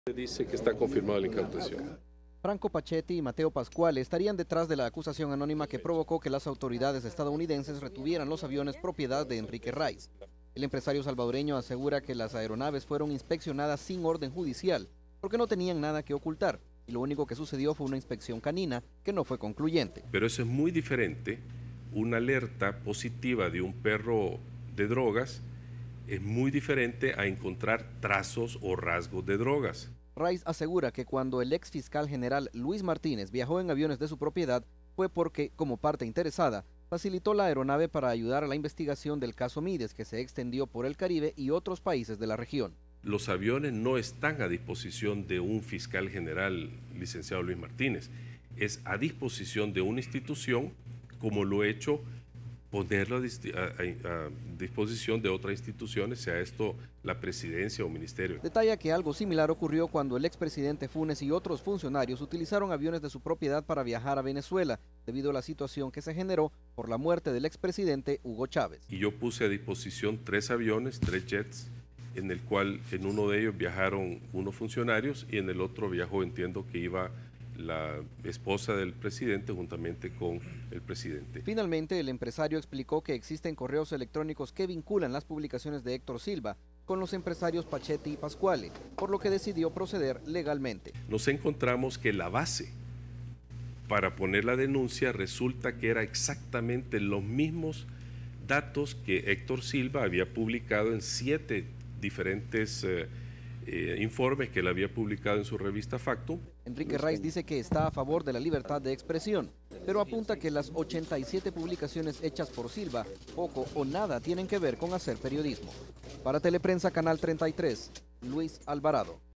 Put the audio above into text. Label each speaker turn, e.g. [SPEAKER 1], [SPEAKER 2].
[SPEAKER 1] Dice que está confirmada la incautación.
[SPEAKER 2] Franco Pachetti y Mateo Pascuale estarían detrás de la acusación anónima que provocó que las autoridades estadounidenses retuvieran los aviones propiedad de Enrique Raiz. El empresario salvadoreño asegura que las aeronaves fueron inspeccionadas sin orden judicial, porque no tenían nada que ocultar, y lo único que sucedió fue una inspección canina que no fue concluyente.
[SPEAKER 1] Pero eso es muy diferente. Una alerta positiva de un perro de drogas es muy diferente a encontrar trazos o rasgos de drogas.
[SPEAKER 2] Raiz asegura que cuando el ex fiscal general Luis Martínez viajó en aviones de su propiedad fue porque, como parte interesada, facilitó la aeronave para ayudar a la investigación del caso Mides, que se extendió por el Caribe y otros países de la región.
[SPEAKER 1] Los aviones no están a disposición de un fiscal general, licenciado Luis Martínez. Es a disposición de una institución, como lo he hecho, ponerlo a disposición de otras instituciones, sea esto la presidencia o ministerio.
[SPEAKER 2] Detalla que algo similar ocurrió cuando el expresidente Funes y otros funcionarios utilizaron aviones de su propiedad para viajar a Venezuela, debido a la situación que se generó por la muerte del expresidente Hugo Chávez.
[SPEAKER 1] Y yo puse a disposición 3 aviones, 3 jets, en el cual en uno de ellos viajaron unos funcionarios y en el otro viajó, entiendo que iba la esposa del presidente juntamente con el presidente.
[SPEAKER 2] Finalmente, el empresario explicó que existen correos electrónicos que vinculan las publicaciones de Héctor Silva con los empresarios Pachetti y Pascuale, por lo que decidió proceder legalmente.
[SPEAKER 1] Nos encontramos que la base para poner la denuncia resulta que era exactamente los mismos datos que Héctor Silva había publicado en 7 diferentes informes que él había publicado en su revista Factum.
[SPEAKER 2] Enrique Raiz dice que está a favor de la libertad de expresión, pero apunta que las 87 publicaciones hechas por Silva poco o nada tienen que ver con hacer periodismo. Para Teleprensa Canal 33, Luis Alvarado.